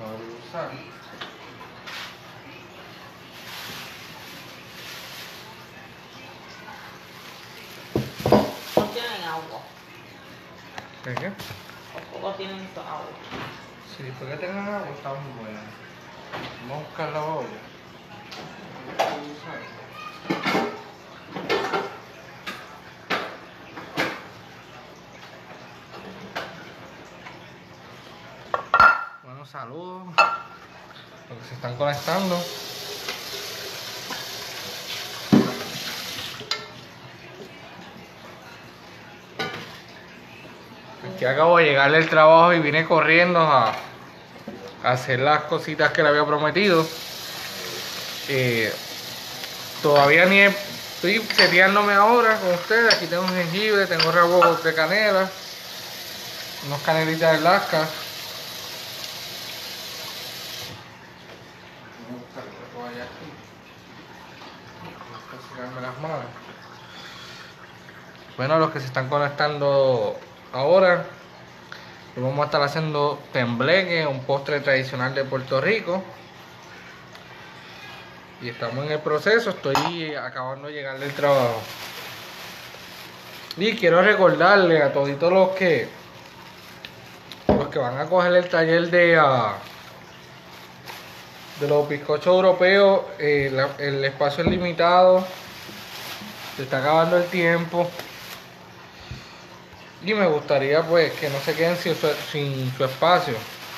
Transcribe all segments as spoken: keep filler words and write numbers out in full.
usar. No tienen agua. ¿De qué? Los cocos tienen su agua. Sí, porque tengan agua está muy buena. Vamos a buscar la olla. Bueno, saludos los que se están conectando. Aquí acabo de llegar del trabajo y vine corriendo a, a hacer las cositas que le había prometido. Eh, todavía ni he, estoy seteándome ahora con ustedes. Aquí tengo un jengibre, tengo rabos de canela, unos canelitas de Alaska. Voy a buscar la toalla aquí. Voy a secarme las manos. Bueno, los que se están conectando ahora, vamos a estar haciendo tembleque, un postre tradicional de Puerto Rico. Y estamos en el proceso, estoy acabando de llegar del trabajo. Y quiero recordarle a toditos los que los que van a coger el taller de uh, de los bizcochos europeos, eh, la, el espacio es limitado, se está acabando el tiempo. Y me gustaría pues que no se queden sin su, sin su espacio.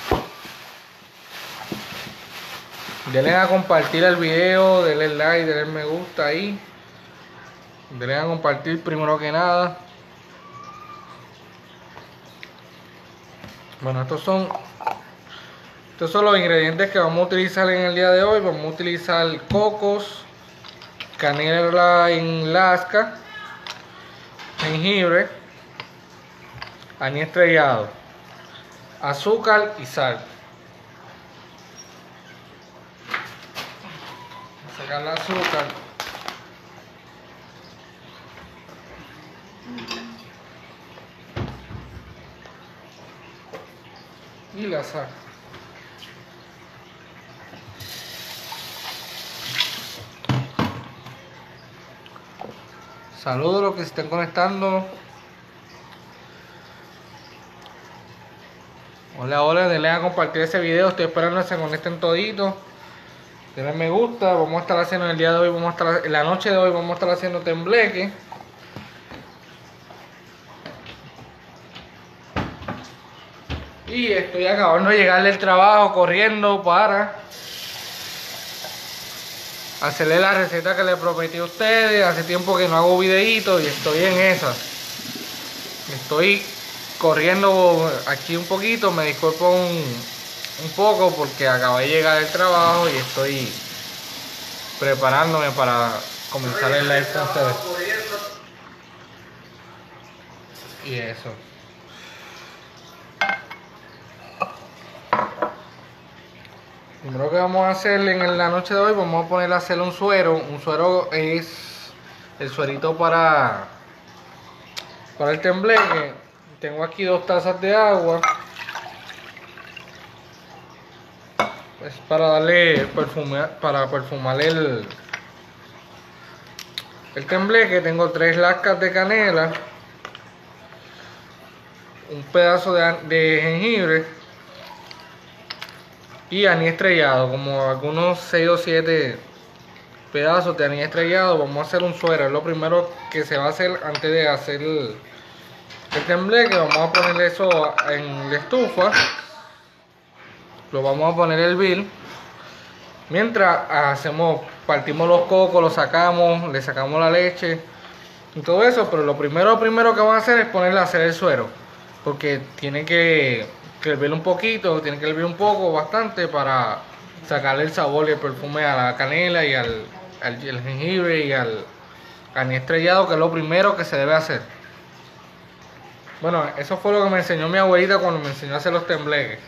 Denle a compartir el video, denle like, denle me gusta ahí. Denle a compartir primero que nada. Bueno, estos son estos son los ingredientes que vamos a utilizar en el día de hoy. Vamos a utilizar cocos, canela en lasca, jengibre, anís estrellado, azúcar y sal. Voy a sacar el azúcar. Y la sal. Saludos a los que se estén conectando. Hola, hola, denle a compartir ese video. Estoy esperando que se conecten toditos. Denle me gusta. Vamos a estar haciendo el día de hoy, vamos a estar en la noche de hoy, vamos a estar haciendo tembleque. Y estoy acabando de llegar del trabajo corriendo para hacerle la receta que les prometí a ustedes. Hace tiempo que no hago videitos y estoy en esa. Estoy corriendo aquí un poquito, me disculpo un, un poco porque acabo de llegar del trabajo y estoy preparándome para comenzar el live con ustedes. Y eso. Primero que vamos a hacer en la noche de hoy, vamos a poner a hacer un suero. Un suero es el suerito para, para el tembleque. Tengo aquí dos tazas de agua. Es para darle perfume, para perfumar el, el tembleque. Tengo tres lascas de canela, un pedazo de, de jengibre y anís estrellado, como algunos seis o siete pedazos de anís estrellado. Vamos a hacer un suero, es lo primero que se va a hacer antes de hacer el, el tembleque. Vamos a poner eso en la estufa, lo vamos a poner el hervir. Mientras hacemos, partimos los cocos, los sacamos, le sacamos la leche y todo eso. Pero lo primero, primero que vamos a hacer es ponerle a hacer el suero, porque tiene que que hervir un poquito, tiene que hervir un poco, bastante, para sacarle el sabor y el perfume a la canela y al, al, al jengibre y al anís estrellado, que es lo primero que se debe hacer. Bueno, eso fue lo que me enseñó mi abuelita cuando me enseñó a hacer los tembleques.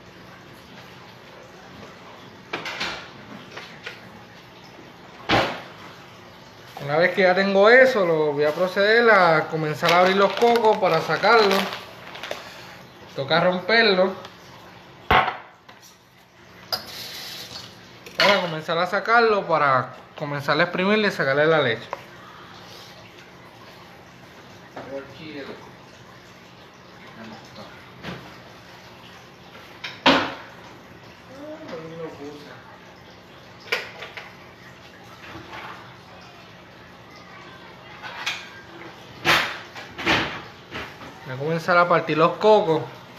Una vez que ya tengo eso, lo voy a proceder a comenzar a abrir los cocos para sacarlos. Toca romperlo. Para comenzar a sacarlo, para comenzar a exprimirle y sacarle la leche. Voy a comenzar a partir los cocos.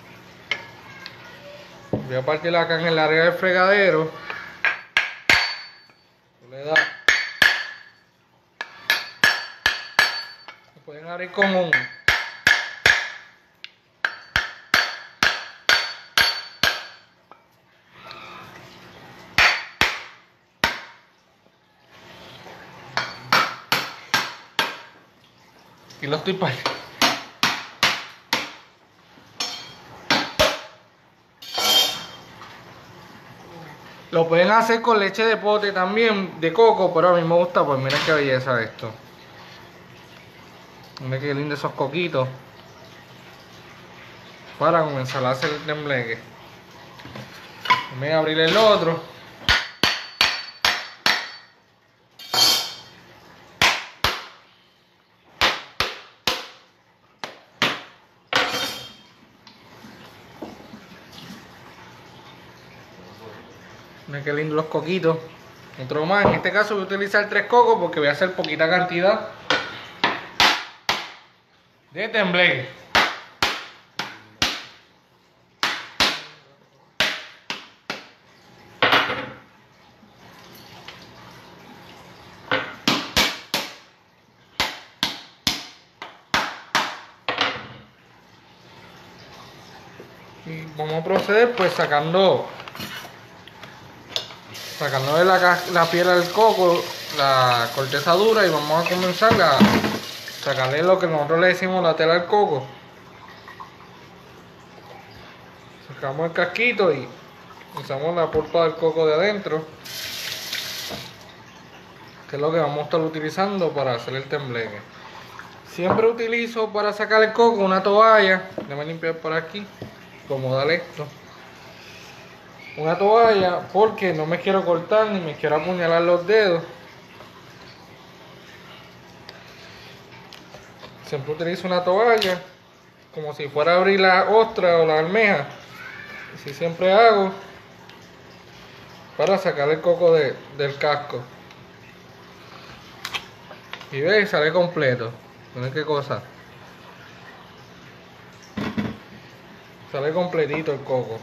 Voy a partir acá en el área del fregadero. Le da. Pueden abrir con un. Y lo estoy partiendo. Lo pueden hacer con leche de pote también, de coco, pero a mí me gusta, pues miren qué belleza esto. Miren qué lindo esos coquitos. Para comenzar a hacer el tembleque. Voy a abrir el otro. Miren qué lindo los coquitos. Otro más, en este caso voy a utilizar tres cocos porque voy a hacer poquita cantidad de tembleque. Y vamos a proceder pues sacando sacando de la, la piel del coco, la corteza dura, y vamos a comenzar a sacarle lo que nosotros le decimos la tela al coco. Sacamos el casquito y usamos la pulpa del coco de adentro, que es lo que vamos a estar utilizando para hacer el tembleque. Siempre utilizo para sacar el coco una toalla. Déjame limpiar por aquí, acomodar esto. Una toalla porque no me quiero cortar ni me quiero apuñalar los dedos. Siempre utilizo una toalla como si fuera a abrir la ostra o la almeja. Así siempre hago para sacar el coco de, del casco. Y veis, sale completo. Miren qué cosa. Sale completito el coco.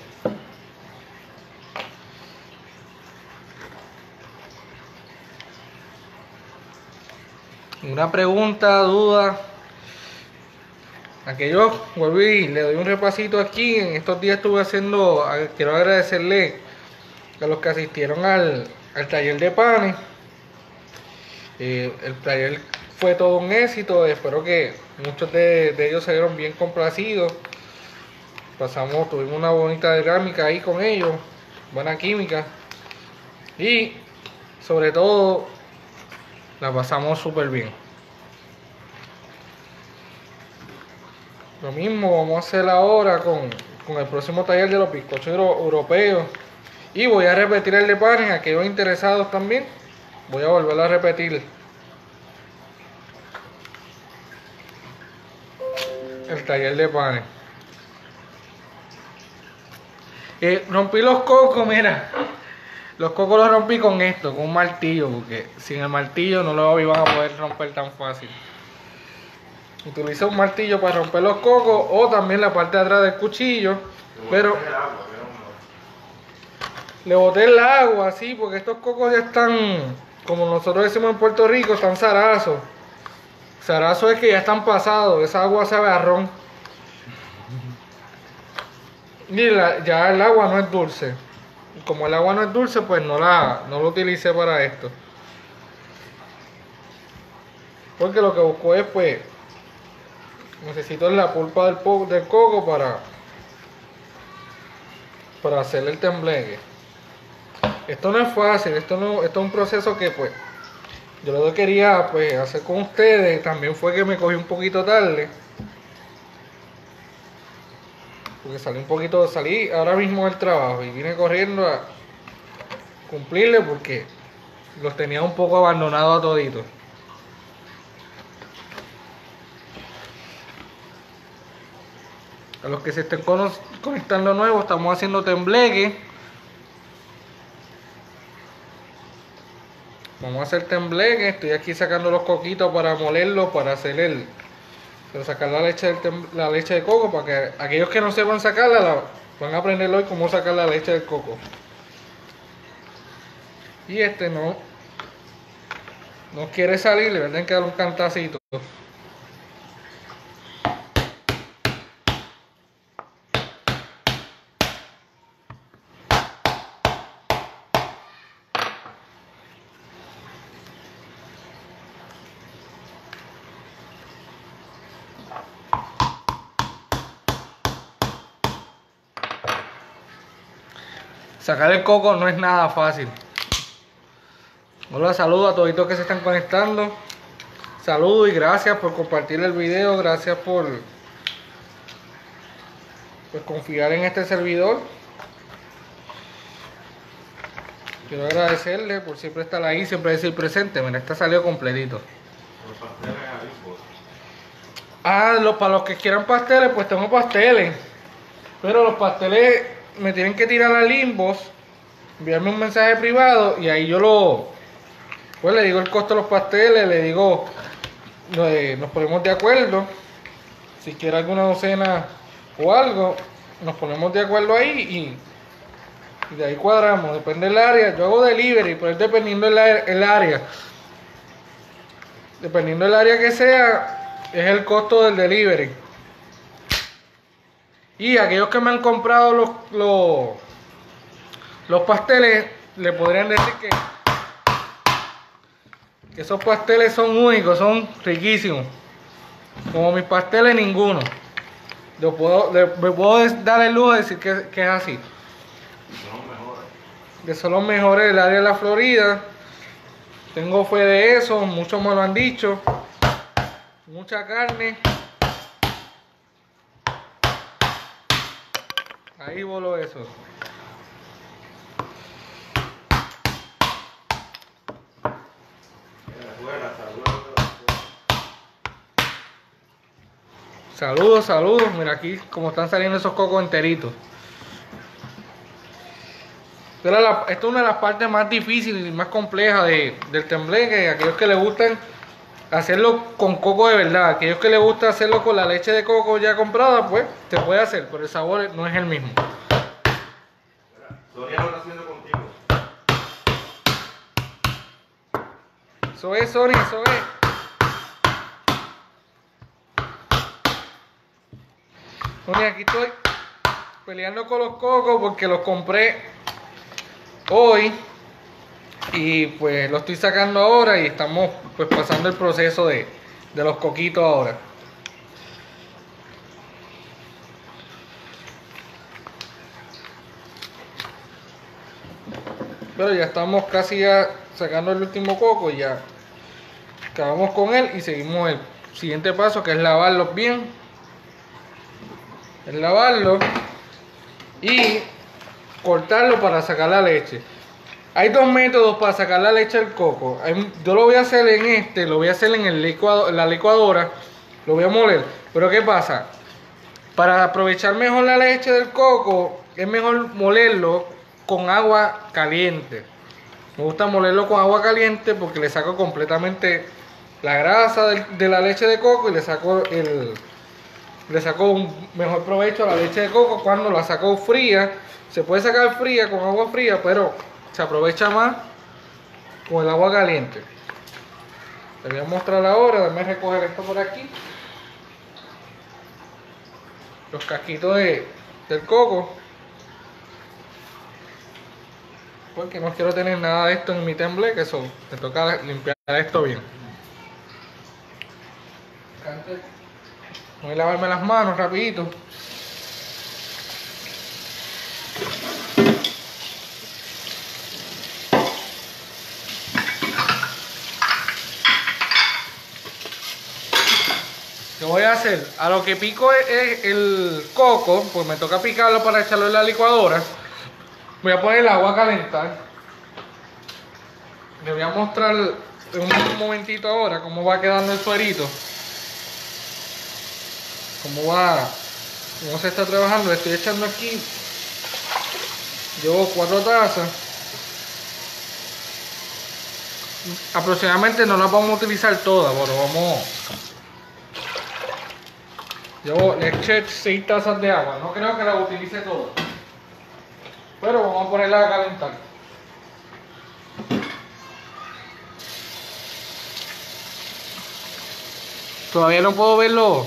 Una pregunta, duda. Aquello, vuelvo y le doy un repasito aquí. En estos días estuve haciendo, quiero agradecerle a los que asistieron al, al taller de panes. Eh, el taller fue todo un éxito. Espero que muchos de, de ellos salieron bien complacidos. Pasamos, tuvimos una bonita dinámica ahí con ellos, buena química. Y sobre todo, la pasamos súper bien. Lo mismo vamos a hacer ahora con, con el próximo taller de los bizcochos euro, europeos. Y voy a repetir el de panes, a aquellos interesados también. Voy a volver a repetir el taller de panes. Eh, rompí los cocos, mira. Los cocos los rompí con esto, con un martillo, porque sin el martillo no lo iban a poder romper tan fácil. Utilicé un martillo para romper los cocos, o también la parte de atrás del cuchillo, pero le boté el agua, sí, porque estos cocos ya están, como nosotros decimos en Puerto Rico, están zarazos. Zarazo es que ya están pasados, esa agua sabe a ron. Y la, ya el agua no es dulce. Como el agua no es dulce, pues no la no lo utilicé para esto. Porque lo que busco es, pues, necesito la pulpa del, po del coco para para hacer el tembleque. Esto no es fácil, esto no esto es un proceso que, pues, yo lo quería, pues, hacer con ustedes. También fue que me cogí un poquito tarde, porque salí un poquito, salí ahora mismo del trabajo y vine corriendo a, cumplirle porque los tenía un poco abandonados a toditos. A los que se estén conectando nuevos, estamos haciendo tembleque. Vamos a hacer tembleque. Estoy aquí sacando los coquitos para molerlos, para hacer el... Para sacar la leche, del la leche de coco, para que aquellos que no sepan sacarla, la, van a aprender hoy cómo sacar la leche del coco. Y este no, no quiere salir, le voy a tener que dar un cantacito. Sacar el coco no es nada fácil. Hola, saludos a todos los que se están conectando. Saludos y gracias por compartir el video. Gracias por pues, confiar en este servidor. Quiero agradecerle por siempre estar ahí, siempre decir presente. Mira, este salió completito. Los pasteles a Limbos. Ah, lo, para los que quieran pasteles, pues tengo pasteles. Pero los pasteles me tienen que tirar a Limbos, enviarme un mensaje privado y ahí yo lo... Pues le digo el costo de los pasteles, le digo... Eh, nos ponemos de acuerdo. Si quiere alguna docena o algo, nos ponemos de acuerdo ahí y, y de ahí cuadramos. Depende del área. Yo hago delivery, pero es dependiendo del el área. Dependiendo del área que sea, es el costo del delivery. Y aquellos que me han comprado los, los, los pasteles, le podrían decir que, que esos pasteles son únicos, son riquísimos. Como mis pasteles, ninguno. Yo puedo, le, me puedo dar el lujo de decir que, que es así. Son los mejores. Que son los mejores del área de la Florida. Tengo fe de eso, muchos me lo han dicho. Mucha carne. Ahí voló eso. Saludos, saludos. Mira aquí como están saliendo esos cocos enteritos. Esta es, la, esta es una de las partes más difíciles y más complejas de, del tembleque. Aquellos que les gustan hacerlo con coco de verdad, aquellos que les gusta hacerlo con la leche de coco ya comprada, pues se puede hacer, pero el sabor no es el mismo. Sonia lo está haciendo contigo. Eso es, Sony, eso es. Sony, aquí estoy peleando con los cocos porque los compré hoy y pues lo estoy sacando ahora y estamos pues pasando el proceso de, de los coquitos ahora. Pero ya estamos casi ya sacando el último coco y ya acabamos con él y seguimos el siguiente paso, que es lavarlos bien. Es lavarlo y cortarlo para sacar la leche. Hay dos métodos para sacar la leche del coco. Yo lo voy a hacer en este, lo voy a hacer en el licuado, en la licuadora, lo voy a moler. Pero ¿qué pasa? Para aprovechar mejor la leche del coco, es mejor molerlo con agua caliente. Me gusta molerlo con agua caliente porque le saco completamente la grasa de, de la leche de coco y le saco el le saco un mejor provecho a la leche de coco cuando la saco fría. Se puede sacar fría con agua fría, pero se aprovecha más con el agua caliente. Les voy a mostrar ahora, déjame recoger esto por aquí. Los casquitos de, del coco. Porque no quiero tener nada de esto en mi tembleque, que eso me toca limpiar esto bien. Voy a lavarme las manos rapidito. ¿Qué voy a hacer? A lo que pico es el coco, pues me toca picarlo para echarlo en la licuadora. Voy a poner el agua a calentar. Les voy a mostrar un momentito ahora cómo va quedando el suerito. Cómo va, cómo se está trabajando. Le estoy echando aquí. Llevo cuatro tazas. Aproximadamente no las vamos a utilizar todas, pero vamos. Yo le eché seis tazas de agua. No creo que las utilice todas, pero vamos a ponerla a calentar. Todavía no puedo verlo.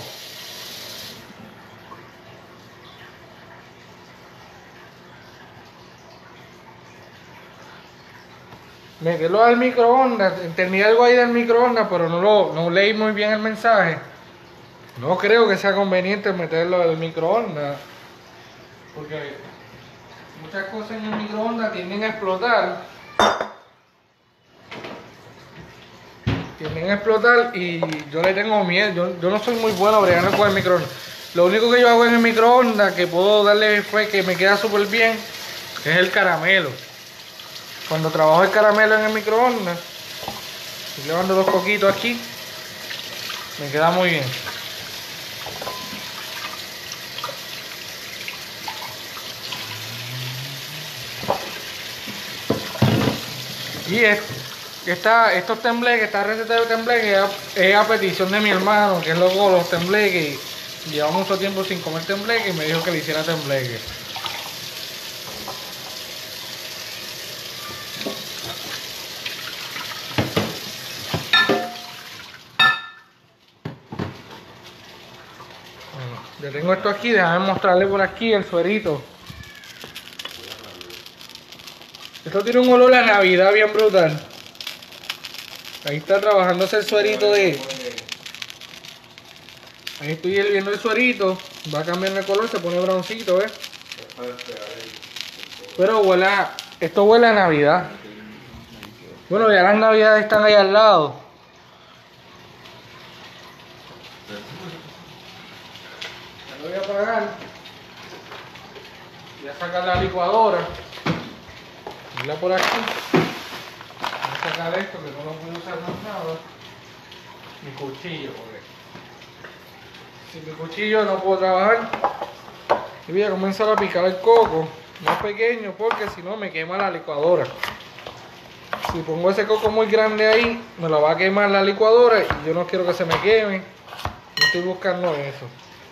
Me quedó al microondas. Entendí algo ahí del microondas, pero no lo no leí muy bien el mensaje. No creo que sea conveniente meterlo al microondas, porque muchas cosas en el microondas tienden a explotar. Tienden a explotar y yo le tengo miedo. Yo, yo no soy muy bueno bregando con el microondas. Lo único que yo hago en el microondas que puedo darle fue que me queda súper bien es el caramelo. Cuando trabajo el caramelo en el microondas, y levando los coquitos aquí, me queda muy bien. Y es, esta, estos tembleques, esta receta de tembleques es, es a petición de mi hermano, que es loco los tembleques. Lleva mucho tiempo sin comer tembleque y me dijo que le hiciera tembleque. Bueno, ya tengo esto aquí, déjame mostrarle por aquí el suerito. Esto tiene un olor a Navidad bien brutal. Ahí está trabajándose el suerito de... Ahí estoy hirviendo el suerito. Va a cambiar de color, se pone broncito, ¿ves? Pero huele a... Esto huele a Navidad. Bueno, ya las Navidades están ahí al lado. Ya lo voy a apagar. Voy a sacar la licuadora. Mira por aquí. Voy a sacar esto que no lo puedo usar más nada. Mi cuchillo, porque sin mi cuchillo no puedo trabajar. Y voy a comenzar a picar el coco más pequeño porque si no me quema la licuadora. Si pongo ese coco muy grande ahí, me lo va a quemar la licuadora y yo no quiero que se me queme. No estoy buscando eso.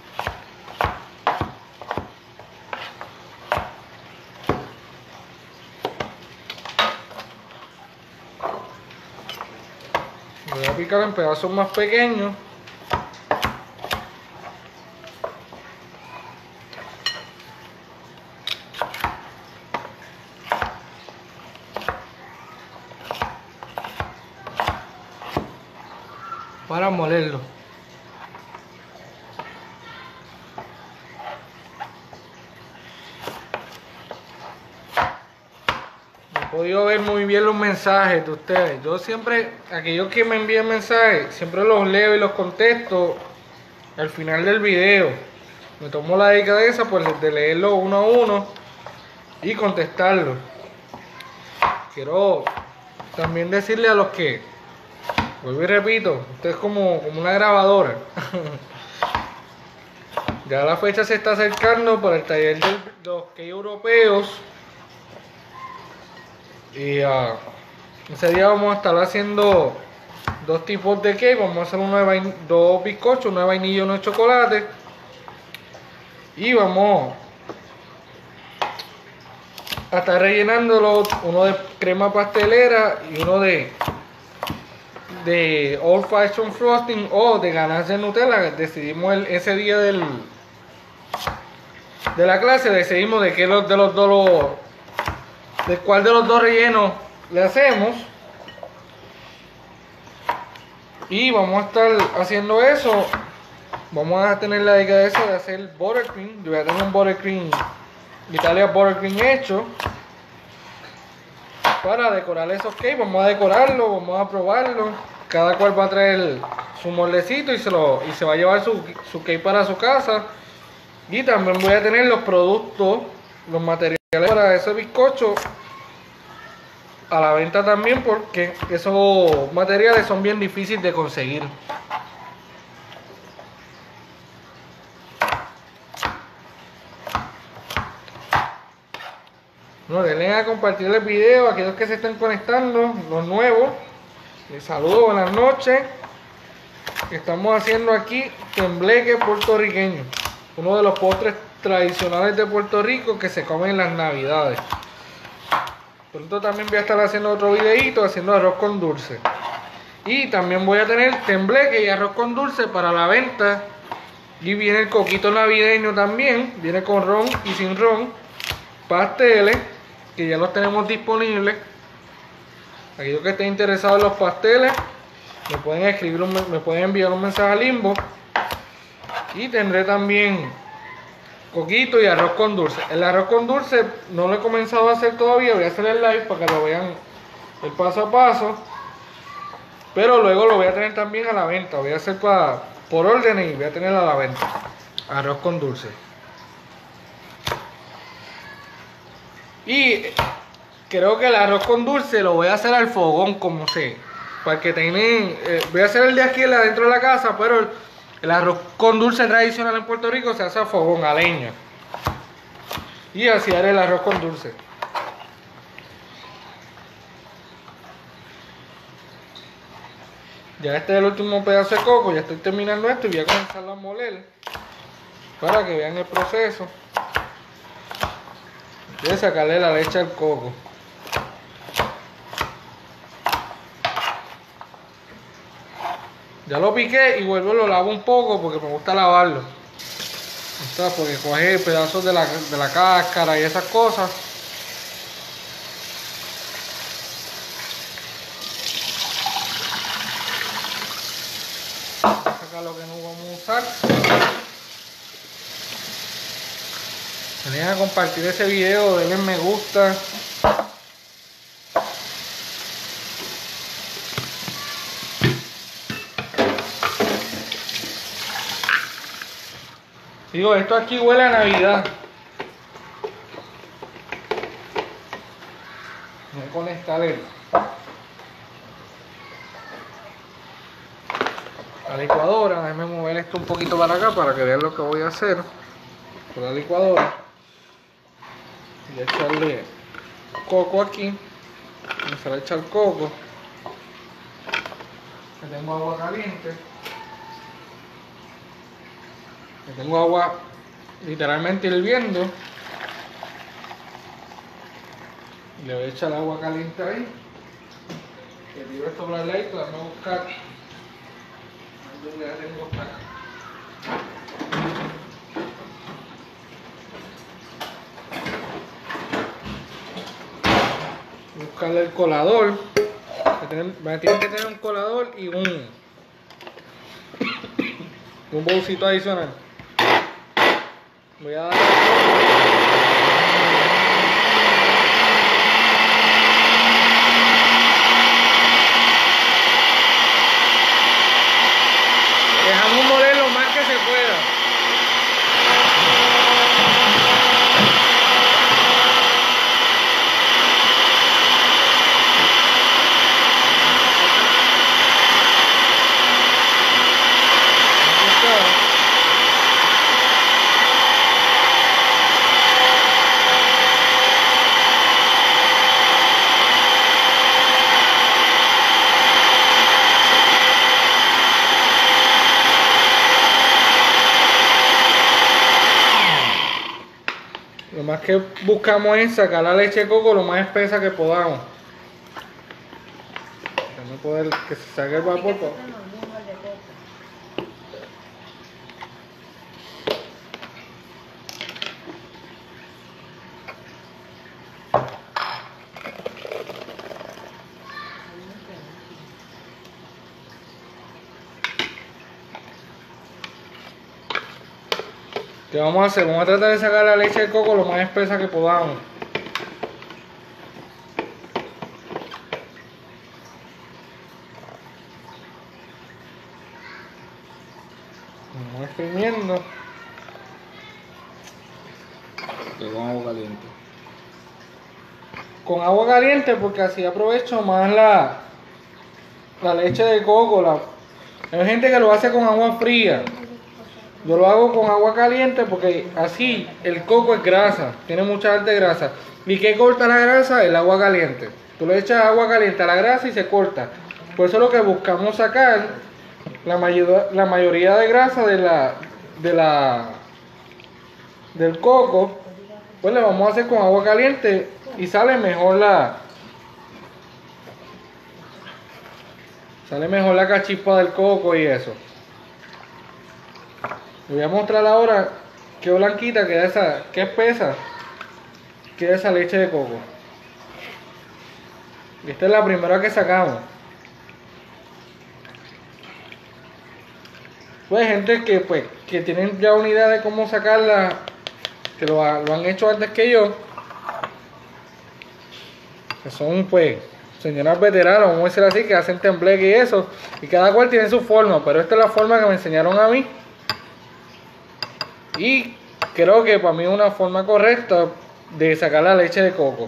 Voy a picar en pedazos más pequeños. Para molerlo. No he podido ver muy bien los mensajes de ustedes. Yo siempre, aquellos que me envían mensajes, siempre los leo y los contesto al final del video. Me tomo la delicadeza pues de leerlo uno a uno y contestarlo. Quiero también decirle a los que, vuelvo y repito, esto es como, como una grabadora. Ya la fecha se está acercando para el taller de los cake europeos. Y uh, ese día vamos a estar haciendo dos tipos de cake. Vamos a hacer uno de vain dos bizcochos, uno de vainilla y uno de chocolate. Y vamos a estar rellenándolo, uno de crema pastelera y uno de de Old Fashion Frosting o de ganache de Nutella. Decidimos el, ese día del de la clase, decidimos de qué los, de los dos los, de cuál de los dos rellenos le hacemos. Y vamos a estar haciendo eso. Vamos a tener la delicadeza de hacer buttercream. Yo voy a tener un buttercream, Italia buttercream hecho para decorar esos cakes. Vamos a decorarlo, vamos a probarlo. Cada cual va a traer su moldecito y se, lo, y se va a llevar su, su cake para su casa. Y también voy a tener los productos, los materiales para ese bizcocho a la venta también porque esos materiales son bien difíciles de conseguir. No, denle a compartir el video a aquellos que se están conectando, los nuevos. Les saludo, buenas noches. Estamos haciendo aquí tembleque puertorriqueño, uno de los postres tradicionales de Puerto Rico que se comen en las navidades. Pronto también voy a estar haciendo otro videito haciendo arroz con dulce. Y también voy a tener tembleque y arroz con dulce para la venta. Y viene el coquito navideño también, viene con ron y sin ron. Pasteles, que ya los tenemos disponibles. Aquellos que estén interesados en los pasteles, me pueden escribir, un, me pueden enviar un mensaje al inbox. Y tendré también coquito y arroz con dulce. El arroz con dulce no lo he comenzado a hacer todavía, voy a hacer el live para que lo vean el paso a paso. Pero luego lo voy a tener también a la venta, voy a hacer para, por órdenes y voy a tener a la venta. Arroz con dulce. Y creo que el arroz con dulce lo voy a hacer al fogón, como sé. Para que tengan, eh, voy a hacer el de aquí dentro de la casa, pero el, el arroz con dulce tradicional en Puerto Rico se hace a fogón, a leña. Y así haré el arroz con dulce. Ya este es el último pedazo de coco, ya estoy terminando esto y voy a comenzarlo a moler para que vean el proceso. Voy a sacarle la leche al coco. Ya lo piqué y vuelvo, lo lavo un poco porque me gusta lavarlo. Está, porque coge pedazos de la, de la cáscara y esas cosas. Saca lo que no vamos a usar. Tenían a compartir ese video, denle me gusta. Digo, esto aquí huele a Navidad. Voy a conectar el, la licuadora. Déjenme mover esto un poquito para acá para que vean lo que voy a hacer con la licuadora. Voy a echarle coco aquí. Vamos a echar coco. Que tengo agua caliente. Que tengo agua literalmente hirviendo. Y le voy a echar el agua caliente ahí. Que tiro esto por el lado, déjame buscar dónde la tengo acá. Buscarle el colador. Me tiene que tener un colador y un un bolsito adicional. Voy a dar dejamos moler lo más que se pueda. Lo más que buscamos es sacar la leche de coco lo más espesa que podamos. Para no poder que se saque el vapor. Pa. ¿Qué vamos a hacer? Vamos a tratar de sacar la leche de coco lo más espesa que podamos. Vamos exprimiendo. Con agua caliente. con agua caliente porque así aprovecho más la, la leche de coco. La, hay gente que lo hace con agua fría. Yo lo hago con agua caliente porque así el coco es grasa, tiene mucha alta grasa. ¿Y qué corta la grasa? El agua caliente. Tú le echas agua caliente a la grasa y se corta. Por eso es lo que buscamos sacar la, mayor, la mayoría de grasa de la, de la, del coco. Pues le vamos a hacer con agua caliente y sale mejor la sale mejor la cachispa del coco y eso. Les voy a mostrar ahora qué blanquita queda esa, qué espesa queda esa leche de coco. Y esta es la primera que sacamos. Pues gente que pues que tienen ya una idea de cómo sacarla, que lo, lo han hecho antes que yo, que son pues señoras veteranas, vamos a decir así, que hacen tembleque y eso, y cada cual tiene su forma, pero esta es la forma que me enseñaron a mí. Y creo que para mí es una forma correcta de sacar la leche de coco.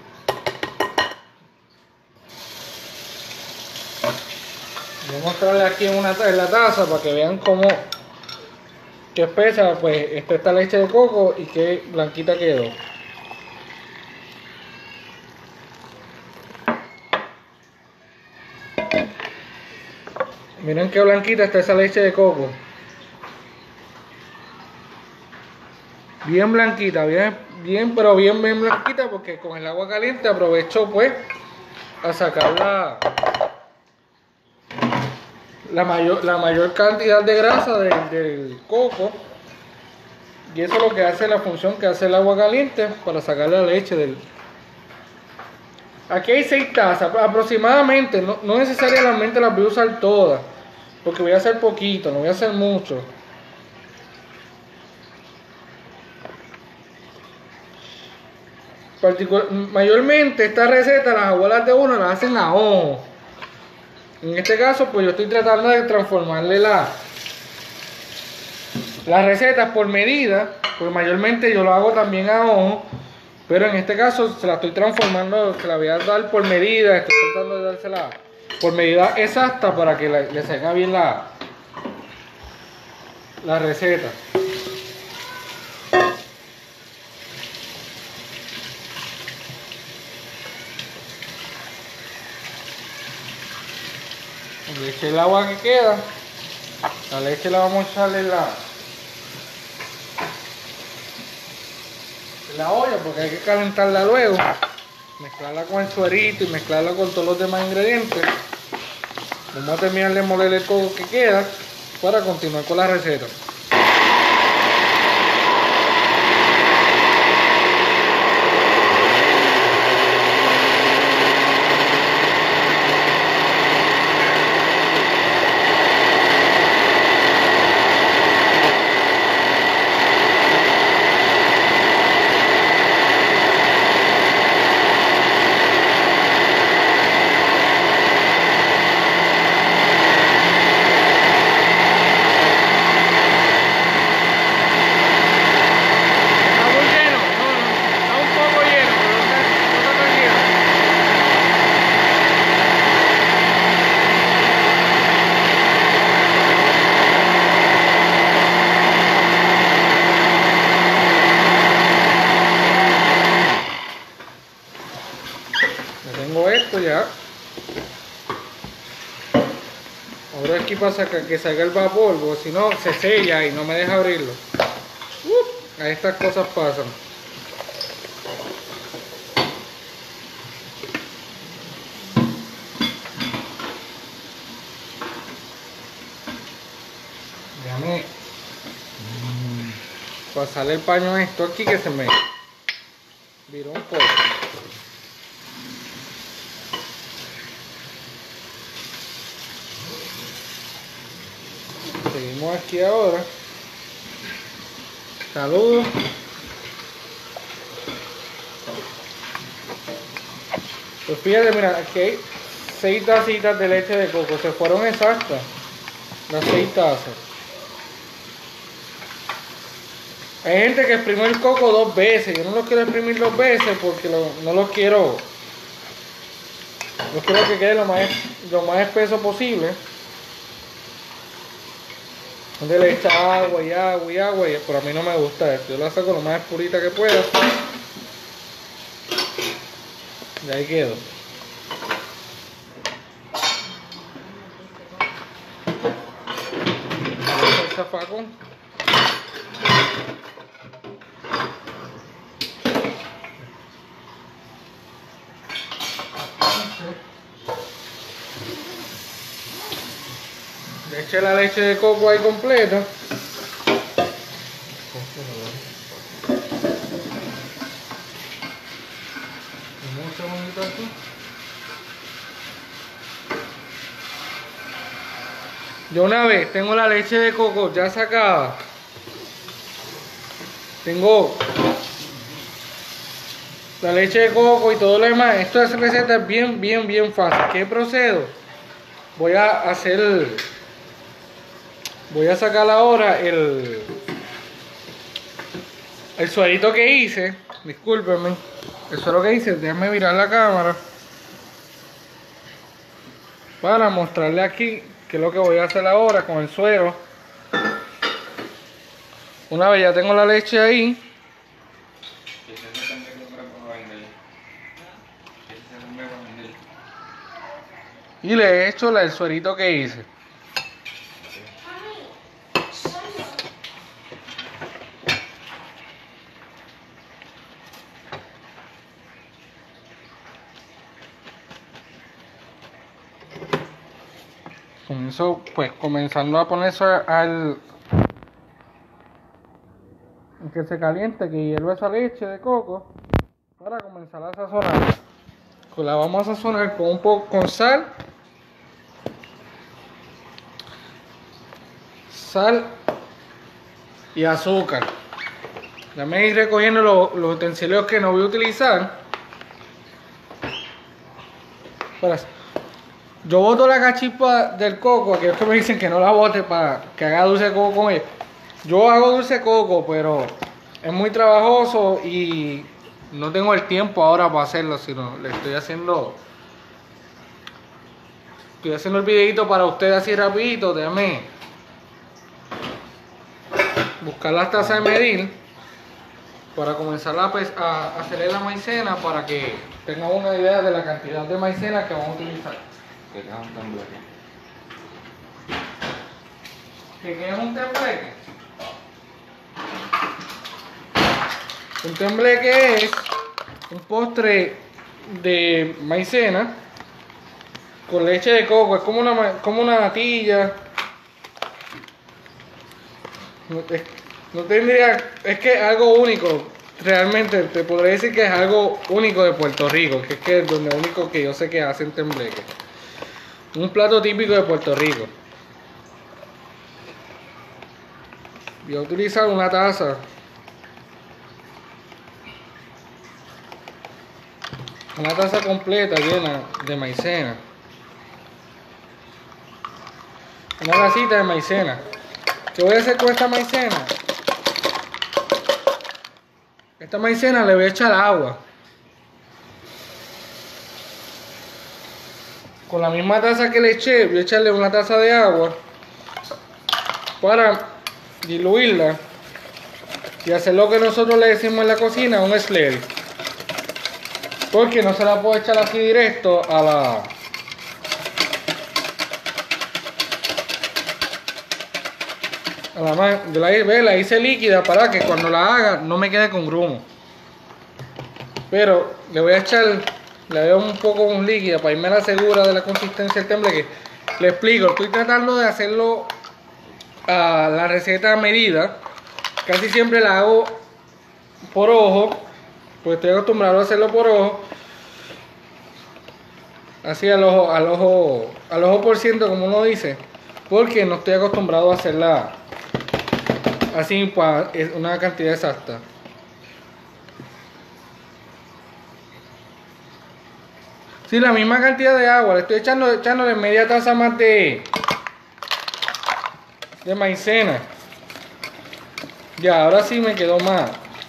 Voy a mostrarle aquí en, una, en la taza para que vean cómo qué espesa pues está esta leche de coco y qué blanquita quedó. Miren qué blanquita está esa leche de coco. Bien blanquita, bien, bien, pero bien, bien blanquita porque con el agua caliente aprovecho pues a sacar la, la, mayor, la mayor cantidad de grasa de, del coco. Y eso es lo que hace la función que hace el agua caliente para sacar la leche del... Aquí hay seis tazas aproximadamente, no, no necesariamente las voy a usar todas, porque voy a hacer poquito, no voy a hacer mucho. Particular, mayormente esta receta las abuelas de uno las hacen a ojo. En este caso pues yo estoy tratando de transformarle la las recetas por medida, porque mayormente yo lo hago también a ojo, pero en este caso se la estoy transformando, se la voy a dar por medida, estoy tratando de dársela por medida exacta para que la, le salga bien la la receta. Le eché el agua que queda, la leche la vamos a echarle en la, en la olla porque hay que calentarla luego, mezclarla con el suerito y mezclarla con todos los demás ingredientes. Vamos a terminar de moler el coco que queda para continuar con la receta. Ya. Ahora aquí pasa que, que salga el vapor, porque si no se sella y no me deja abrirlo. Uh, a estas cosas pasan. Déjame pasarle el paño a esto aquí que se me viró un poco. Seguimos aquí ahora. Saludos. Pues fíjate, mira, aquí hay seis tacitas de leche de coco. Se fueron exactas las seis tazas. Hay gente que exprime el coco dos veces. Yo no lo quiero exprimir dos veces porque lo, no lo quiero. Yo quiero que quede lo más, lo más espeso posible. Donde le echa agua y agua y agua. Y, pero a mí no me gusta esto. Yo la saco lo más purita que pueda. Y ahí quedo. El zafacón. Le eché la leche de coco ahí completa. Un segundito aquí. Yo una vez tengo la leche de coco ya sacada. Tengo la leche de coco y todo lo demás. Esta receta es bien, bien, bien fácil. ¿Qué procedo? Voy a hacer... Voy a sacar ahora el... El suerito que hice. Discúlpenme. El suero que hice. Déjenme mirar la cámara. Para mostrarle aquí qué es lo que voy a hacer ahora con el suero. Una vez ya tengo la leche ahí. Y le he hecho la, el suerito que hice. Comienzo pues comenzando a poner eso al que se caliente, que hierva esa leche de coco para comenzar a sazonar. Pues la vamos a sazonar con un poco con sal, sal y azúcar. Déjame ir recogiendo los, los utensilios que no voy a utilizar. Para, yo boto la cachispa del coco, aquellos que me dicen que no la bote para que haga dulce de coco con ella. Yo hago dulce de coco, pero es muy trabajoso y no tengo el tiempo ahora para hacerlo, sino le estoy haciendo estoy haciendo el videito para ustedes así rapidito. Déjame buscar las tazas de medir para comenzar a, a hacerle la maicena, para que tengan una idea de la cantidad de maicena que vamos a utilizar. Que queda un tembleque. ¿Qué queda un tembleque? Un tembleque es un postre de maicena con leche de coco. Es como una, como una natilla. No, es, no tendría, es que es algo único. Realmente te podría decir que es algo único de Puerto Rico, que es que es donde único que yo sé que hacen tembleque. Un plato típico de Puerto Rico. Voy a utilizar una taza. Una taza completa llena de maicena. Una tacita de maicena. ¿Qué voy a hacer con esta maicena? Esta maicena le voy a echar agua. Con la misma taza que le eché, voy a echarle una taza de agua para diluirla y hacer lo que nosotros le decimos en la cocina, un slurry. Porque no se la puedo echar así directo a la a la man, de la, ve, la hice líquida para que cuando la haga no me quede con grumo. Pero le voy a echar, le veo un poco un líquida para irme a la segura de la consistencia del tembleque. Le explico, estoy tratando de hacerlo a la receta a medida. Casi siempre la hago por ojo, pues estoy acostumbrado a hacerlo por ojo. Así al ojo, al ojo, al ojo por ciento, como uno dice. Porque no estoy acostumbrado a hacerla así para una cantidad exacta. Sí, la misma cantidad de agua. Le estoy echando, echándole media taza más de, de maicena. Ya, ahora sí me quedó más.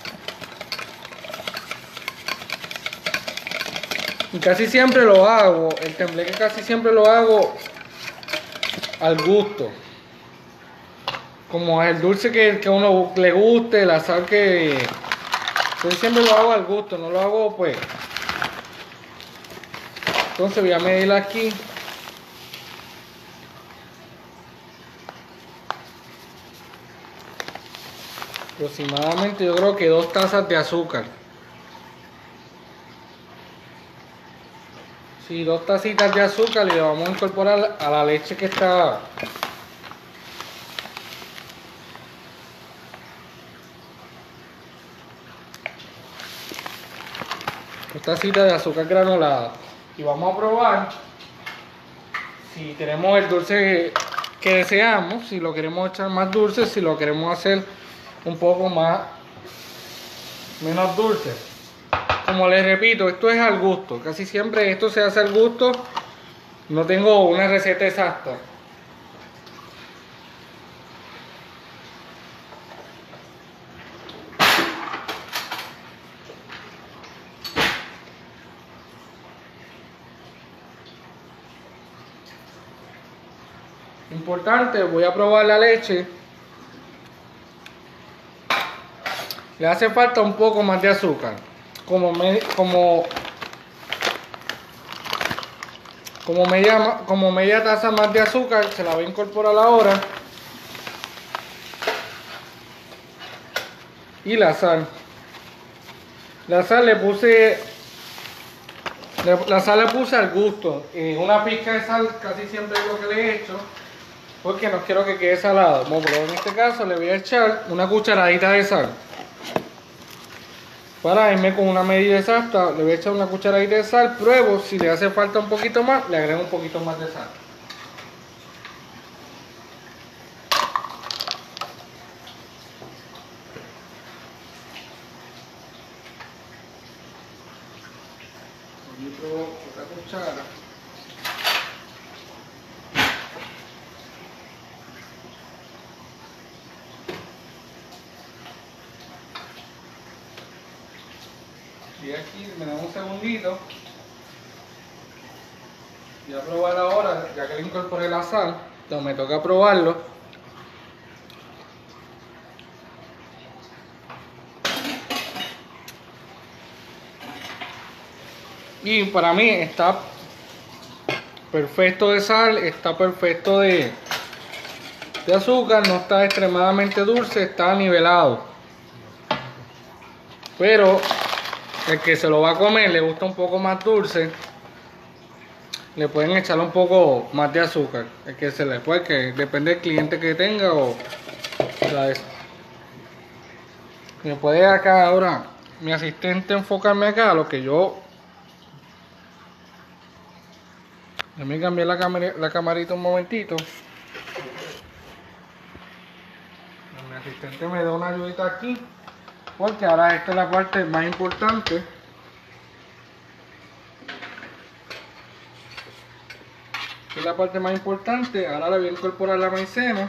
Y casi siempre lo hago, el tembleque casi siempre lo hago al gusto. Como el dulce que, que a uno le guste, la sal que... Yo siempre lo hago al gusto, no lo hago pues. Entonces voy a medir aquí. Aproximadamente yo creo que dos tazas de azúcar. Sí, dos tacitas de azúcar y le vamos a incorporar a la leche que está. Dos tacitas de azúcar granulada. Y vamos a probar si tenemos el dulce que deseamos, si lo queremos echar más dulce, si lo queremos hacer un poco más menos dulce. Como les repito, esto es al gusto, casi siempre esto se hace al gusto, no tengo una receta exacta. Importante, voy a probar la leche. Le hace falta un poco más de azúcar, como me, como como media como media taza más de azúcar, se la voy a incorporar ahora. Y la sal. La sal le puse la sal le puse al gusto. Eh, una pizca de sal casi siempre es lo que le he hecho, porque no quiero que quede salado. Bueno, pero en este caso le voy a echar una cucharadita de sal. Para irme con una medida exacta, le voy a echar una cucharadita de sal, pruebo, si le hace falta un poquito más, le agrego un poquito más de sal. Aquí pruebo otra cuchara. Y aquí me da un segundito. Voy a probar ahora, ya que le incorporé la sal, entonces me toca probarlo. Y para mí está perfecto de sal, está perfecto de, de azúcar, no está extremadamente dulce, está nivelado. Pero el que se lo va a comer le gusta un poco más dulce, le pueden echar un poco más de azúcar. El que se le puede, que depende del cliente que tenga o la me puede acá ahora mi asistente enfocarme acá lo que yo. Déjame cambiar la, cámara, la camarita un momentito. Mi asistente me da una ayudita aquí, porque ahora esta es la parte más importante. Esta es la parte más importante. Ahora le voy a incorporar la maicena.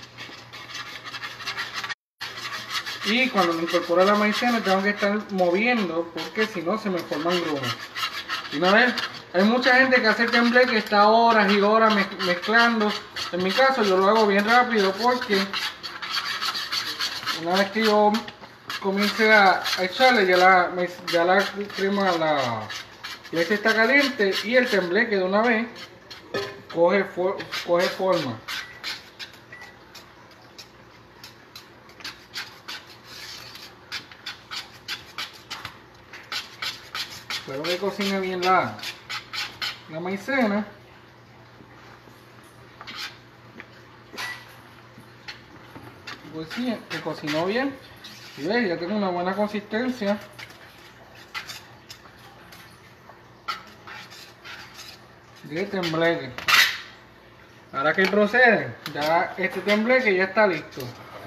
Y cuando me incorpora la maicena tengo que estar moviendo, porque si no se me forman grumos. Y una vez, hay mucha gente que hace el tembleque que está horas y horas mezclando. En mi caso yo lo hago bien rápido, porque una vez que yo comience a, a echarle, ya la, ya la crema, la leche está caliente y el tembleque de una vez coge, for, coge forma. Espero que cocine bien la, la maicena. Pues sí, que cocinó bien. Y ve, ya tengo una buena consistencia. De tembleque. Ahora que procede, ya este tembleque ya está listo.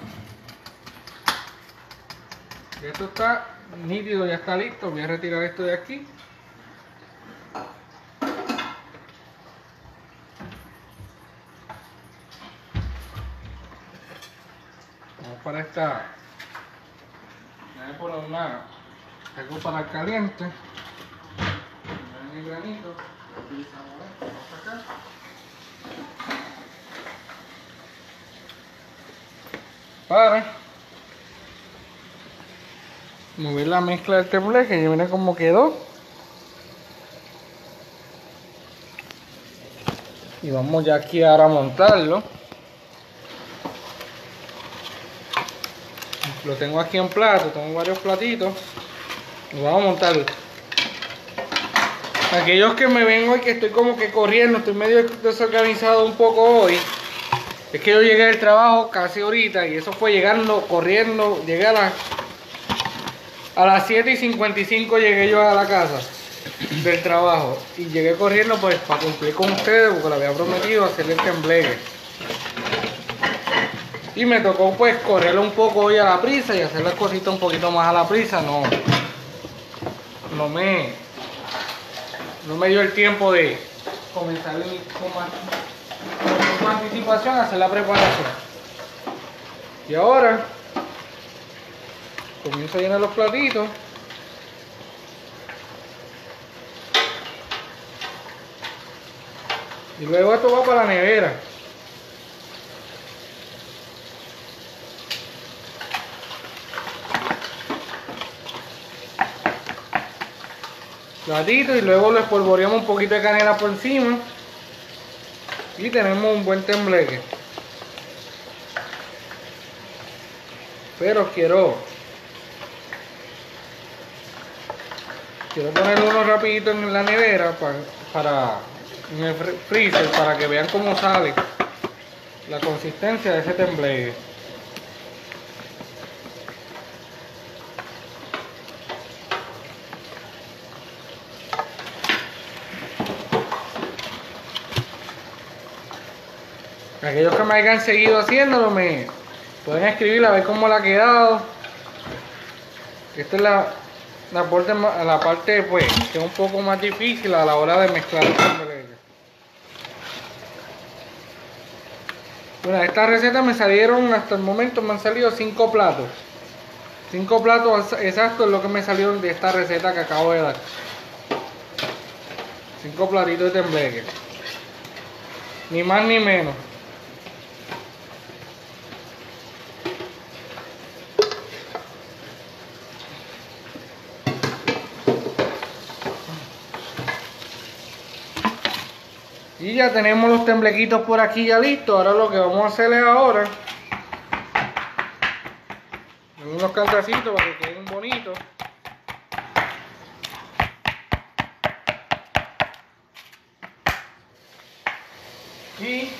Esto está nítido, ya está listo. Voy a retirar esto de aquí. Vamos para esta Voy a poner una, algo para el caliente. El granito. Utilizamos esto, vamos acá. Para mover la mezcla del tembleque, ya mira cómo quedó. Y vamos ya aquí ahora a montarlo. Lo tengo aquí en plato, tengo varios platitos. Lo vamos a montar. Aquellos que me ven hoy que estoy como que corriendo, estoy medio desorganizado un poco hoy. Es que yo llegué del trabajo casi ahorita y eso fue llegando, corriendo. Llegué a las a las siete y cincuenta y cinco llegué yo a la casa del trabajo. Y llegué corriendo pues para cumplir con ustedes porque le había prometido hacerle el tembleque. Y me tocó pues correrlo un poco hoy a la prisa y hacer las cositas un poquito más a la prisa. No, no me, no me dio el tiempo de comenzar con más, con más anticipación a hacer la preparación. Y ahora comienzo a llenar los platitos. Y luego esto va para la nevera. Platito y luego le espolvoreamos un poquito de canela por encima. Y tenemos un buen tembleque. Pero quiero quiero poner uno rapidito en la nevera para, para en el freezer para que vean cómo sale la consistencia de ese tembleque. Aquellos que me hayan seguido haciéndolo me pueden escribir a ver cómo le ha quedado. Esta es la, la, parte, la parte pues que es un poco más difícil a la hora de mezclar el tembleque. Bueno, estas recetas me salieron hasta el momento, me han salido cinco platos. cinco platos exactos es lo que me salieron de esta receta que acabo de dar. cinco platitos de tembleque. Ni más ni menos. Y ya tenemos los temblequitos por aquí ya listos. Ahora lo que vamos a hacer es ahora unos cantacitos para que queden bonitos. Y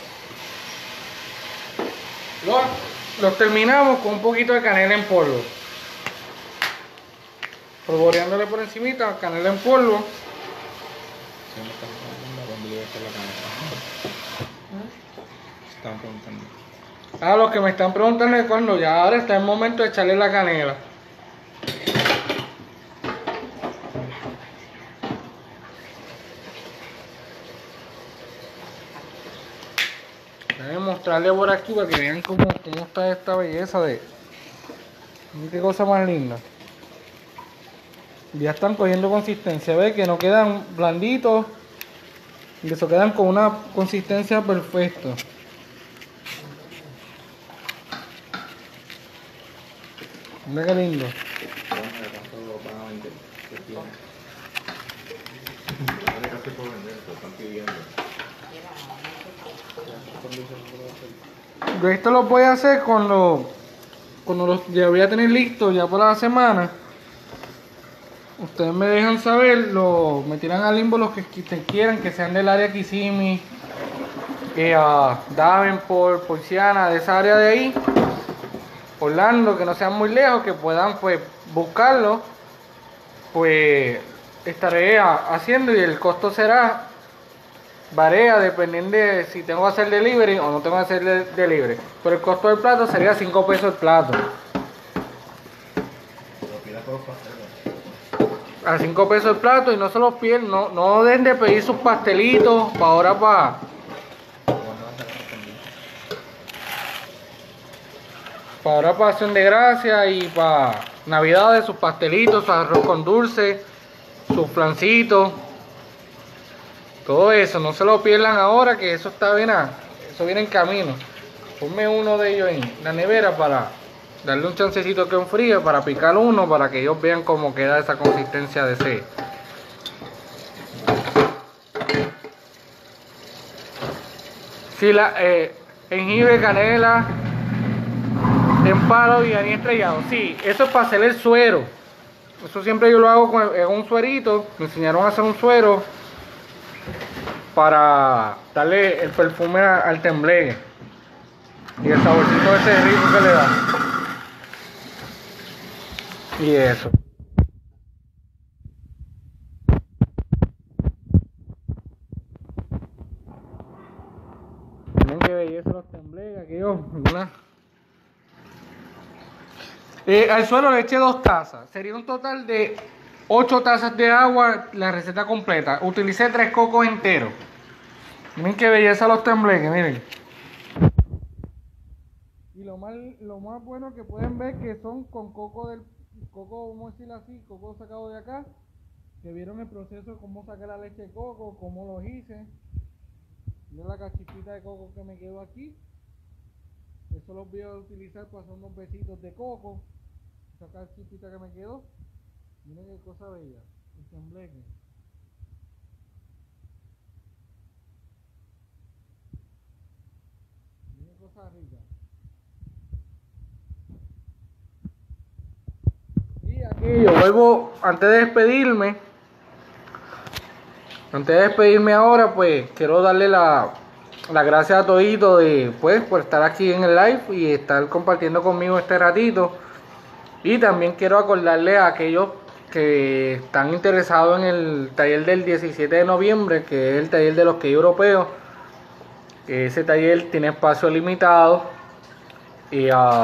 los, los terminamos con un poquito de canela en polvo. Polvoreándole por encimita canela en polvo. Están preguntando. A los que me están preguntando es cuando ya ahora está el momento de echarle la canela. Voy a mostrarle por aquí para que vean cómo, cómo está esta belleza de... Qué cosa más linda. Ya están cogiendo consistencia, ve que no quedan blanditos y eso quedan con una consistencia perfecta. Mira qué lindo. Casi por vender, lo están pidiendo. Yo esto lo voy a hacer cuando, cuando los ya voy a tener listo ya para la semana. Ustedes me dejan saber, lo, me tiran al limbo los que quieran, que sean del área Kissimmee, eh, uh, Davenport, Poinciana, de esa área de ahí, Orlando, que no sean muy lejos, que puedan pues buscarlo, pues estaré a, haciendo y el costo será, varía dependiendo de si tengo que hacer delivery o no tengo que hacer de, delivery, pero el costo del plato sería cinco pesos el plato. A cinco pesos el plato y no se los piden, no, no dejen de pedir sus pastelitos para ahora para para ahora para Acción de Gracia y para Navidades, sus pastelitos, su arroz con dulce, sus flancitos, todo eso, no se lo pierdan ahora que eso está bien, a- eso viene en camino. Ponme uno de ellos en la nevera para darle un chancecito que enfríe, para picar uno, para que ellos vean cómo queda esa consistencia de ese. Si la eh, jengibre, canela en palo y anís estrellado, sí, eso es para hacer el suero. Eso siempre yo lo hago con en un suerito. Me enseñaron a hacer un suero para darle el perfume a- al tembleque y el saborcito ese rico que le da. Y eso. Miren qué belleza los tembleques, aquellos, ¿verdad? Eh, al suelo le eché dos tazas. Sería un total de ocho tazas de agua la receta completa. Utilicé tres cocos enteros. Miren qué belleza los tembleques, miren. Y lo más, lo más bueno que pueden ver que son con coco del coco, vamos a decirlo así, coco sacado de acá. Que vieron el proceso, cómo saqué la leche de coco, cómo lo hice. Miren la cachipita de coco que me quedó aquí. Eso los voy a utilizar para hacer unos besitos de coco. Esa cachipita que me quedó. Miren qué cosa bella. El tembleque. Miren qué cosa rica. Y aquí yo vuelvo, antes de despedirme, antes de despedirme ahora, pues quiero darle la, las gracias a todito de, pues, por estar aquí en el live y estar compartiendo conmigo este ratito. Y también quiero acordarle a aquellos que están interesados en el taller del diecisiete de noviembre, que es el taller de los que europeos. Ese taller tiene espacio limitado y uh,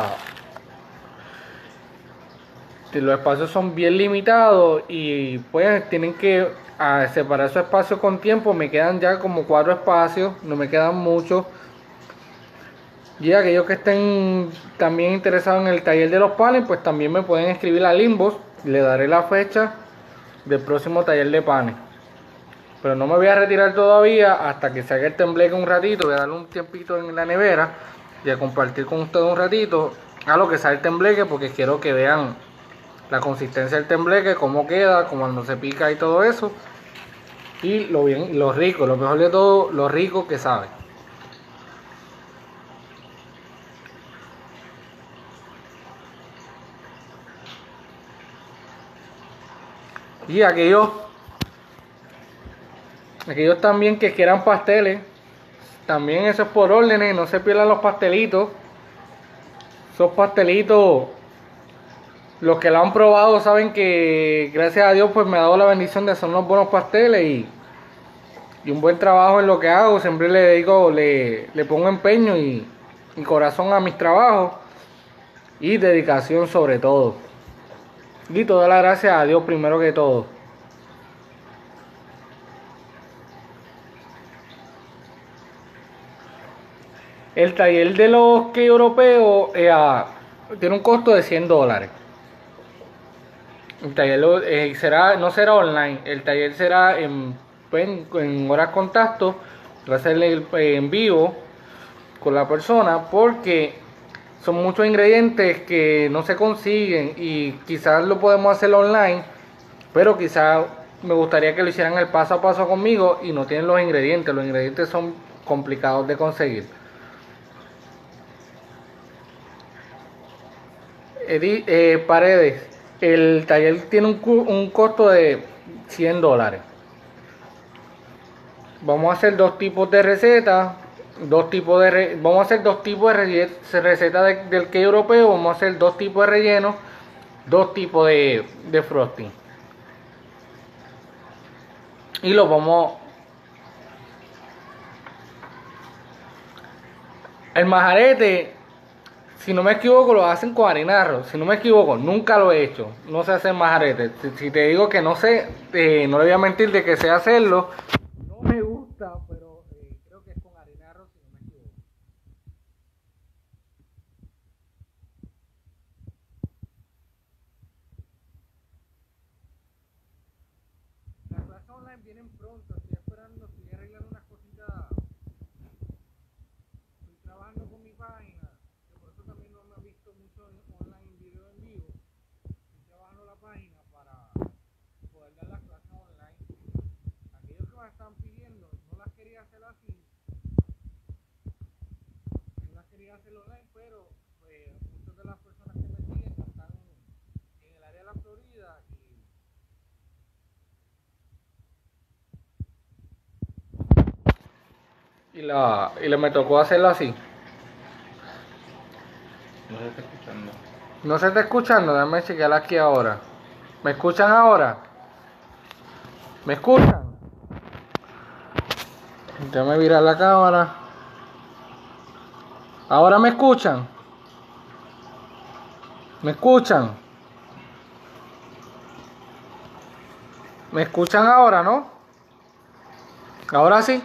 los espacios son bien limitados y pues tienen que uh, separar su espacio con tiempo. Me quedan ya como cuatro espacios, no me quedan muchos. Y aquellos que estén también interesados en el taller de los panes, pues también me pueden escribir al inbox. Le daré la fecha del próximo taller de panes. Pero no me voy a retirar todavía hasta que se haga el tembleque un ratito. Voy a darle un tiempito en la nevera y a compartir con ustedes un ratito a lo que sale el tembleque, porque quiero que vean la consistencia del tembleque, cómo queda, cómo no se pica y todo eso. Y lo bien, lo rico, lo mejor de todo, lo rico que sabe. Y aquellos, aquellos también que quieran pasteles, también eso es por órdenes, no se pierdan los pastelitos. Esos pastelitos, los que lo han probado saben que gracias a Dios pues me ha dado la bendición de hacer unos buenos pasteles y, y un buen trabajo en lo que hago. Siempre le dedico, le, le pongo empeño y, y corazón a mis trabajos y dedicación sobre todo. Y toda la gracia a Dios primero que todo. El taller de los que europeos eh, ah, tiene un costo de cien dólares. El taller eh, será, no será online, el taller será en, en, en horas contacto, va a ser en vivo con la persona, porque son muchos ingredientes que no se consiguen y quizás lo podemos hacer online, pero quizás me gustaría que lo hicieran el paso a paso conmigo y no tienen los ingredientes, los ingredientes son complicados de conseguir. Edi, eh, Paredes, el taller tiene un, un costo de cien dólares. Vamos a hacer dos tipos de recetas, dos tipos de re, vamos a hacer dos tipos de receta de, del que europeo, vamos a hacer dos tipos de relleno, dos tipos de, de frosting. Y los vamos, el majarete, si no me equivoco, lo hacen con harina de arroz. Si no me equivoco, nunca lo he hecho. No sé hacer majarete. Si, si te digo que no sé, eh, no le voy a mentir de que sé hacerlo. No me gusta, pero eh, creo que es con harina de arroz, si no me equivoco. online vienen pronto, estoy esperando, estoy arreglando unas cositas, estoy trabajando con mi página, que por eso también no me he visto mucho en online video en vivo, estoy trabajando la página para poder dar las clases online. Aquellos que me están pidiendo, no las quería hacer así, no las quería hacer online, pero pues, muchas de las personas que me siguen están en el área de la Florida y, y, la, y le me tocó hacerlo así. No se está escuchando. No se está escuchando, déjame chequear aquí ahora. ¿Me escuchan ahora? ¿Me escuchan? Déjame virar la cámara. ¿Ahora me escuchan? ¿Me escuchan? ¿Me escuchan ahora, no? ¿Ahora sí?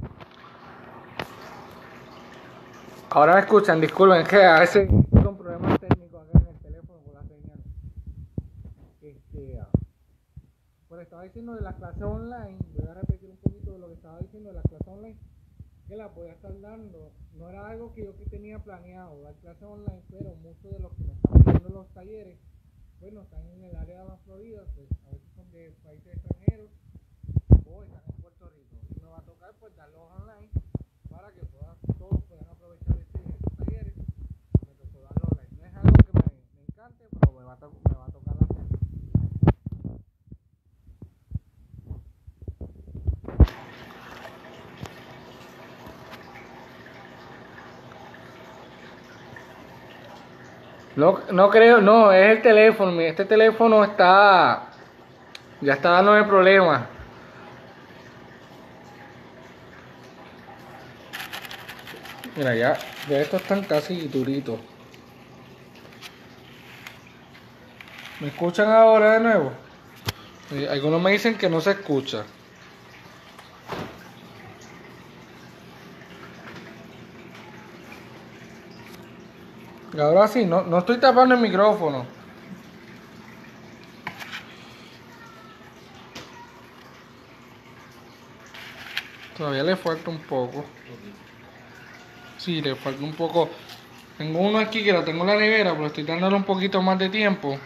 Ahora me escuchan, disculpen que a veces con problemas técnicos acá en el teléfono con la señal. Este, pues estaba diciendo de las clases online, voy a repetir un poquito de lo que estaba diciendo de las clases online, que las voy a estar dando. No era algo que yo que tenía planeado, dar clases online, pero muchos de los que me están viendo los talleres, bueno, están en el área de la Florida, pues a veces son de países extranjeros o están en Puerto Rico. Y me va a tocar pues darlos online para que puedan, todos puedan aprovechar este, estos talleres. Me tocó darlo online. No es algo que me, me encante, pero me va a, to me va a tocar hacer. No, no creo, no, es el teléfono. Este teléfono está, ya está dándome problemas. Mira, ya, ya estos están casi duritos. ¿Me escuchan ahora de nuevo? Eh, algunos me dicen que no se escucha. Y ahora sí, no, no estoy tapando el micrófono. Todavía le falta un poco. Sí, le falta un poco. Tengo uno aquí que lo tengo en la nevera, pero estoy dándole un poquito más de tiempo.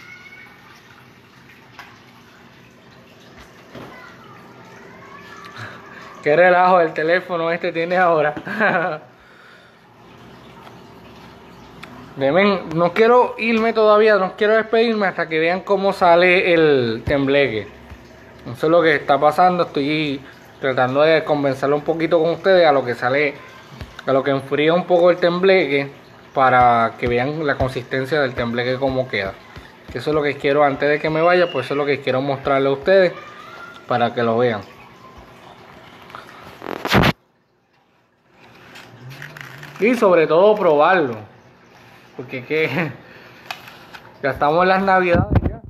Qué relajo el teléfono este tiene ahora. Deben, no quiero irme todavía, no quiero despedirme hasta que vean cómo sale el tembleque. No sé lo que está pasando, estoy tratando de convencerlo un poquito con ustedes a lo que sale, a lo que enfría un poco el tembleque para que vean la consistencia del tembleque cómo queda. Eso es lo que quiero antes de que me vaya, pues eso es lo que quiero mostrarle a ustedes para que lo vean. Y sobre todo probarlo. Porque que ya estamos en las navidades ya.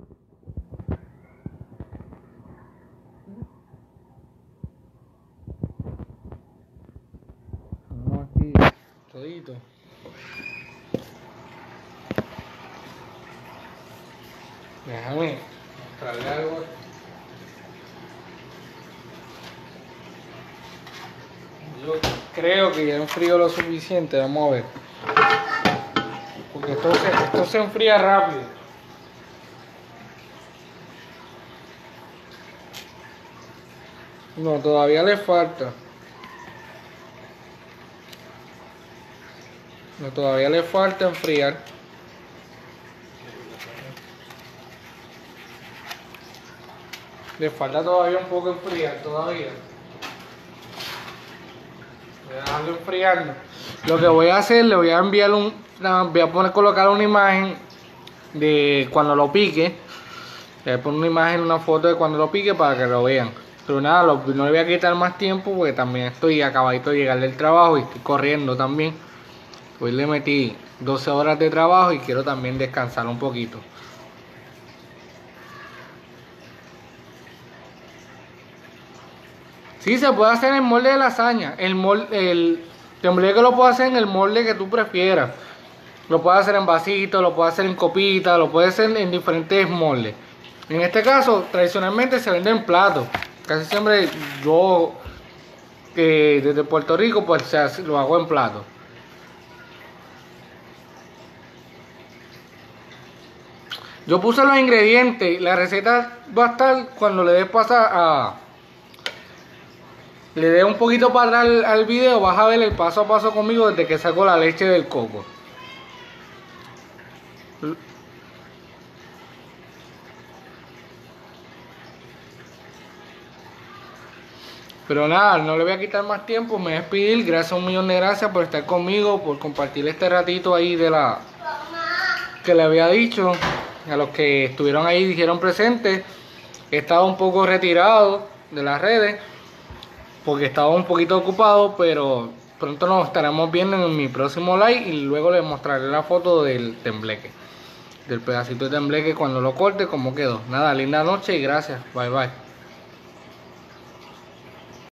Vamos aquí todito. Déjame mostrarle algo. Yo creo que ya enfrío lo suficiente, vamos a ver. Porque esto se, esto se enfría rápido. No, todavía le falta. No, todavía le falta enfriar. Le falta todavía un poco enfriar, todavía. Voy a dejarlo enfriando. Lo que voy a hacer, le voy a enviar un... Voy a poner, colocar una imagen de cuando lo pique. Le voy a poner una imagen, una foto de cuando lo pique para que lo vean. Pero nada, lo, no le voy a quitar más tiempo porque también estoy acabadito de llegar del trabajo y estoy corriendo también. Hoy le metí doce horas de trabajo y quiero también descansar un poquito. Sí, se puede hacer en el molde de lasaña. El molde, el tembleque lo puedo hacer en el molde que tú prefieras. Lo puedes hacer en vasito, lo puedes hacer en copita, lo puedes hacer en diferentes moldes. En este caso, tradicionalmente se vende en plato. Casi siempre yo, eh, desde Puerto Rico, pues se hace- lo hago en plato. Yo puse los ingredientes, la receta va a estar cuando le des pasa a... Le dé un poquito para atrás al, al video, vas a ver el paso a paso conmigo desde que saco la leche del coco. Pero nada, no le voy a quitar más tiempo, me voy a despedir. Gracias, un millón de gracias por estar conmigo, por compartir este ratito ahí de la que le había dicho. A los que estuvieron ahí dijeron presentes. He estado un poco retirado de las redes porque estaba un poquito ocupado, pero pronto nos estaremos viendo en mi próximo live y luego les mostraré la foto del tembleque, del pedacito de tembleque cuando lo corte, como quedó. Nada, linda noche y gracias. Bye bye.